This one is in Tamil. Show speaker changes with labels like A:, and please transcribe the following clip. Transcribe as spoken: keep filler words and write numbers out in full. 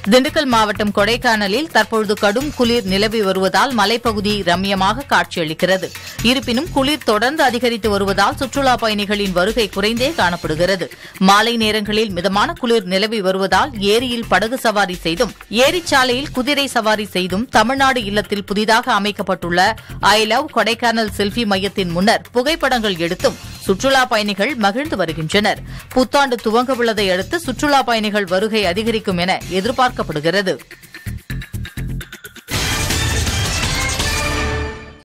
A: திண்டுக்கல் மாவட்டம் கொடைக்கானலில் தற்பொழுது கடும் குளிர் நிலவி வருவதால் மலைப்பகுதி ரம்யமாக காட்சியளிக்கிறது. இருப்பினும் குளிர் தொடர்ந்து அதிகரித்து வருவதால் சுற்றுலாப் பயணிகளின் வருகை குறைந்தே காணப்படுகிறது. மாலை நேரங்களில் மிதமான குளிர் நிலவி வருவதால் ஏரியில் படகு சவாரி செய்தும் ஏரிச்சாலையில் குதிரை சவாரி செய்தும் தமிழ்நாடு இல்லத்தில் புதிதாக அமைக்கப்பட்டுள்ள ஐ லவ் கொடைக்கானல் செல்ஃபி மையத்தின் முன்னர் புகைப்படங்கள் எடுத்தும் சுற்றுலாப் பயணிகள் மகிழ்ந்து வருகின்றனர். புத்தாண்டு துவங்கவுள்ளதை அடுத்து சுற்றுலாப் பயணிகள் வருகை அதிகரிக்கும் என எதிர்பார்க்கப்படுகிறது.